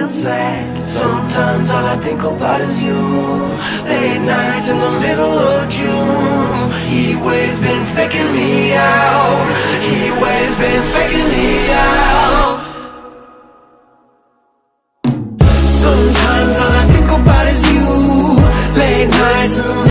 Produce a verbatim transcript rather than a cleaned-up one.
feel sad. Sometimes all I think about is you. Late nights in the middle of June. He waves been faking me out. He waves been faking me out. Sometimes all I think about is you. Late nights in the